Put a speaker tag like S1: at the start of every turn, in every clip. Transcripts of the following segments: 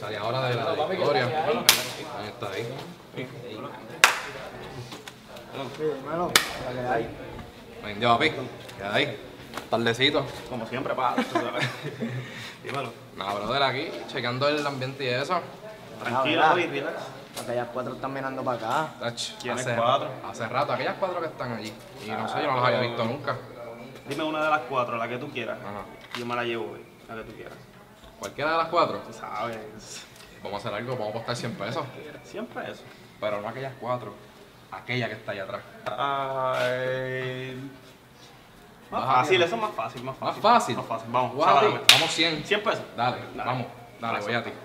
S1: ahora de la victoria. Ahí está, ahí.
S2: Dímelo, ¿qué hay?
S1: Vendió, papi. ¿Qué hay? Tardecito.
S3: Como siempre, pa, tú sabes. Dímelo.
S1: Nada, brother, aquí, checando el ambiente y eso.
S3: Tranquilo,
S2: Ah,
S3: papi, relax.
S2: Aquellas 4 están mirando para acá.
S3: ¿Quiénes cuatro?
S1: Hace rato, aquellas 4 que están allí. Y no sé, yo no las había visto nunca.
S3: Dime una de las 4, la que tú quieras.
S1: Ajá.
S3: Yo me la llevo hoy, la que tú quieras.
S1: Cualquiera de las 4.
S3: Tú sabes.
S1: Vamos a hacer algo, vamos a apostar 100 pesos.
S3: Siempre eso.
S1: Pero no aquellas 4. Aquella que está allá atrás.
S3: Ay. Más
S1: Baja
S3: fácil,
S1: bien.
S3: eso es más fácil, más fácil.
S1: Más fácil.
S3: Más fácil, vamos.
S1: Guau,
S3: sábame.
S1: vamos 100.
S3: 100 pesos.
S1: Dale,
S3: Dale.
S1: vamos. Dale, voy a ti.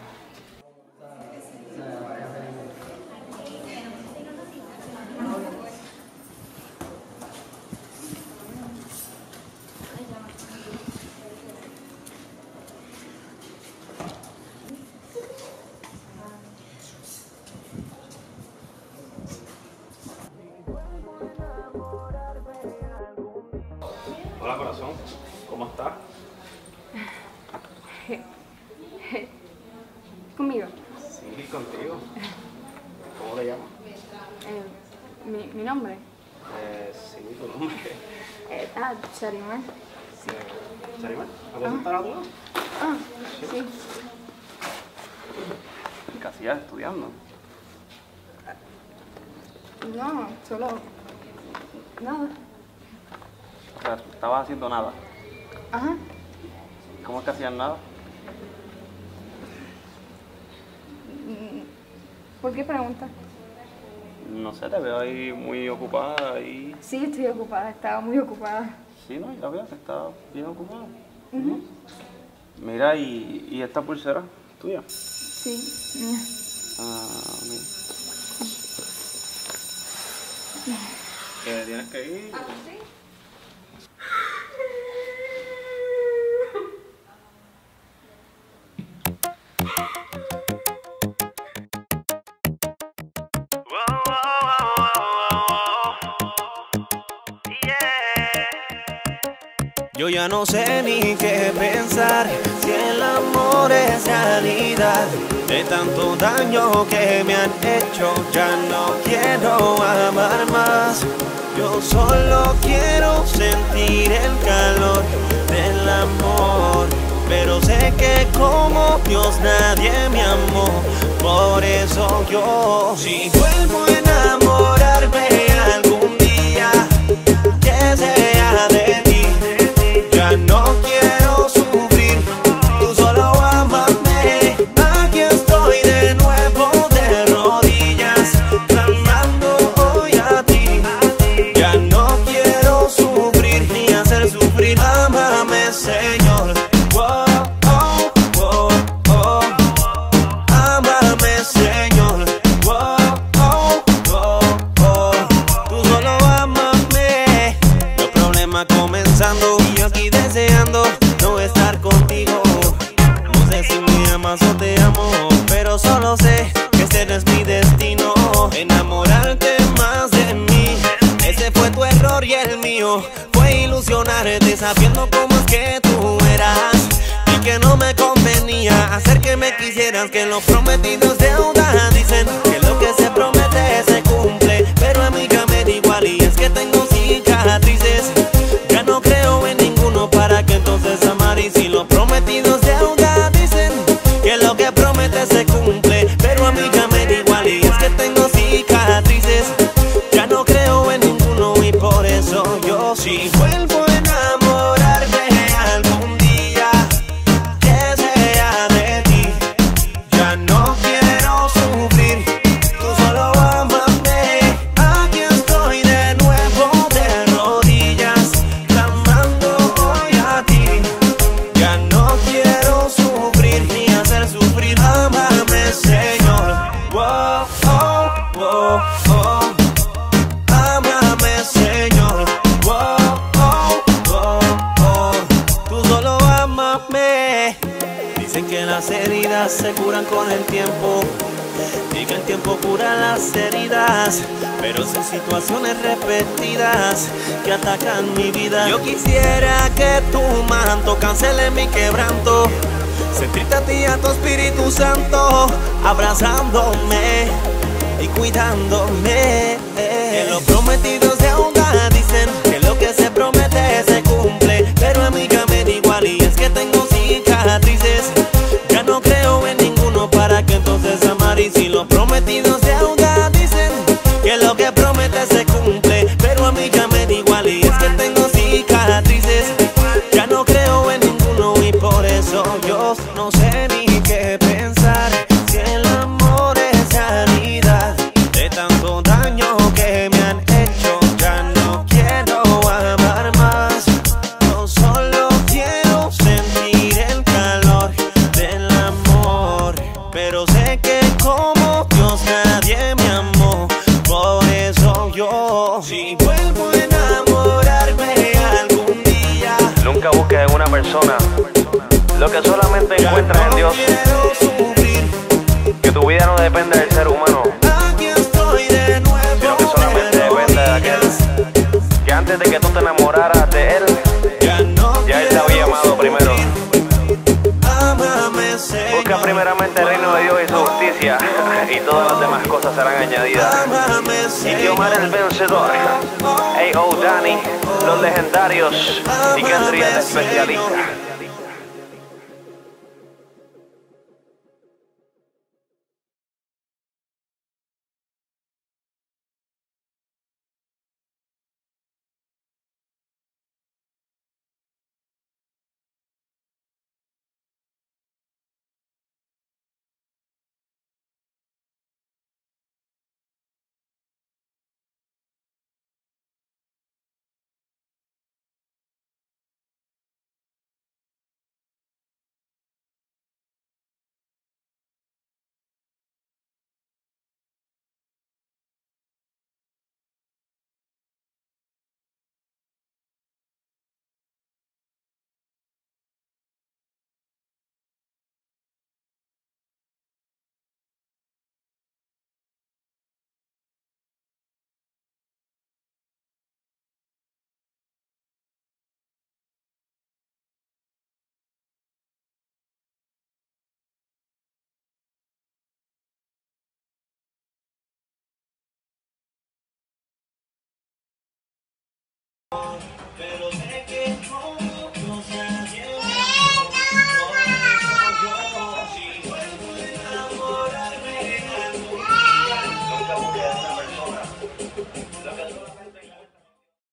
S3: Hola, corazón. ¿Cómo estás?
S4: Conmigo.
S3: Sí, contigo. ¿Cómo te llamas?
S4: Mi nombre.
S3: Sí, tu nombre.
S4: Sharimar.
S3: ¿Sharimar? ¿A vos estar a tu lado?
S4: Ah, sí.
S3: ¿Qué hacías estudiando?
S4: No, solo nada.
S3: O sea, estabas haciendo nada.
S4: Ajá.
S3: ¿Cómo es que hacías nada?
S4: ¿Por qué preguntas?
S3: No sé, te veo ahí muy ocupada y...
S4: Sí, estoy ocupada, estaba muy ocupada.
S3: Sí, no, ya veo que está bien ocupada.
S4: Ujú.
S3: Mira, ¿y esta pulsera tuya?
S4: Sí, mira.
S3: Mira. ¿Que tienes que ir?
S5: Yo ya no sé ni qué pensar, si el amor es realidad. De tanto daño que me han hecho, ya no quiero amar más. Yo solo quiero sentir el calor del amor, pero sé que como Dios nadie me amó. Por eso yo, si vuelvo a enamorarme algún día, que sea de ti. Ya no quiero sufrir, tú solo ámame. Aquí estoy de nuevo de rodillas, clamando hoy a ti. Ya no quiero sufrir ni hacer sufrir, ámame, Señor. Oh, oh, oh, oh. Ámame, Señor. Oh, oh, oh, oh. Tú solo ámame. Los problemas comenzando y yo aquí deseando no estar contigo. No sé si me amas o te amo, pero solo sé que este no es mi destino. Enamorarte más de mí, ese fue tu error y el mío. Fue ilusionarte sabiendo cómo es que tú eras y que no me convenía hacer que me quisieras. Que lo prometido es deuda, dicen que lo que se promete se cumple, pero a mí ya me da igual y es que tengo cicatrices. Ya no creo en ninguno, para que entonces amar. Y si lo prometido es deuda, dicen que lo que promete se cumple, pero a mí ya me da igual y es que tengo cicatrices. Ya no creo en ninguno y por eso yo, si vuelvo a enamorarme algún día, que sea de ti. Ya no quiero sufrir, tú solo ámame. Aquí estoy de nuevo de rodillas, clamando hoy a ti. Ya no quiero sufrir ni hacer sufrir, ámame, Señor. Oh, oh, oh, oh. Ámame, Señor. Oh, oh, oh, oh. Tú solo ámame. Dicen que las heridas se curan con el tiempo y que el tiempo cura las heridas, pero son situaciones repetidas que atacan mi vida. Yo quisiera que tu manto cancele mi quebranto, sentirte a ti, a tu Espíritu Santo, abrazándome y cuidándome. Que lo prometido es deuda, dicen que lo que se promete se cumple, pero a mí ya me da igual y es que tengo cicatrices. Ya no creo en ninguno, para que entonces amar, y si lo prometido es deuda, dicen que lo que promete se cumple, pero a mí ya me da igual y es que tengo cicatrices. Ya no creo en ninguno y por eso yo no sé ni qué pensar. Si el amor es realidad, de tanto daño que me han hecho, ya no quiero amar más. Yo solo quiero sentir el calor del amor, pero sé que como Dios nadie me amó. Por eso yo, si vuelvo a enamorarme algún día,
S3: Nunca busques en una persona lo que solamente encuentras en Dios. Que tu vida no depende del ser humano,
S5: Aquí estoy de nuevo,
S3: sino que solamente depende de aquel que antes de que tú te enamoraras de él, ya él te había amado primero.
S5: Ámame, Señor.
S3: Busca primeramente el reino de Dios y su justicia, y todas las demás cosas serán añadidas.
S5: Ámame,
S3: Y Diomar el vencedor, A.O. Dani, los legendarios y Kendrick el especialista.